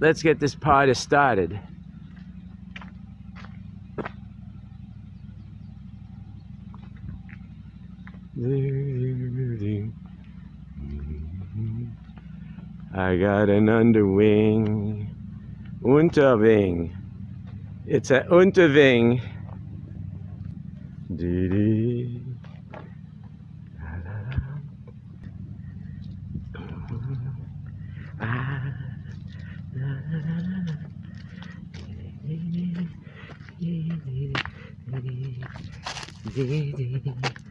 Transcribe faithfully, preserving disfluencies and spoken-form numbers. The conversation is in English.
let's get this party started. I got an underwing, Unterving. It's a Unterving. Dee-dee. Ah.